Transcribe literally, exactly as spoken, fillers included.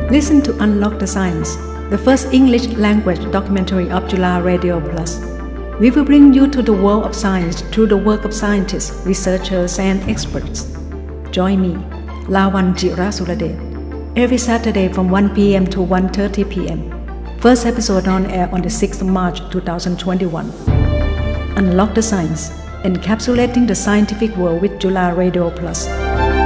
Listen to Unlock the Science, the first English language documentary of Chula Radio Plus. We will bring you to the world of science through the work of scientists, researchers, and experts. Join me, Lawan Chula, every Saturday from one p m to one thirty p m First episode on air on the sixth of March two thousand twenty-one. Unlock the Science, Encapsulating the Scientific World with Chula Radio Plus.